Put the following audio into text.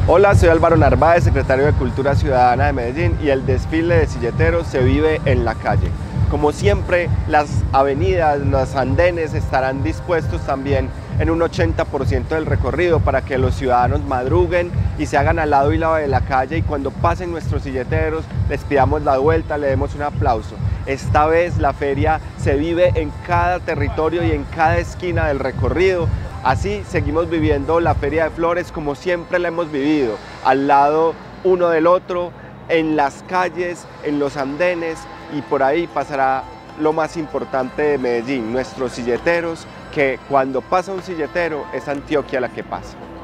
Hola, soy Álvaro Narváez, secretario de Cultura Ciudadana de Medellín, y el desfile de silleteros se vive en la calle. Como siempre, las avenidas, los andenes estarán dispuestos también en un 80% del recorrido para que los ciudadanos madruguen y se hagan al lado y lado de la calle, y cuando pasen nuestros silleteros les pidamos la vuelta, le demos un aplauso. Esta vez la feria se vive en cada territorio y en cada esquina del recorrido. Así seguimos viviendo la Feria de Flores como siempre la hemos vivido, al lado uno del otro, en las calles, en los andenes, y por ahí pasará lo más importante de Medellín, nuestros silleteros, que cuando pasa un silletero es Antioquia la que pasa.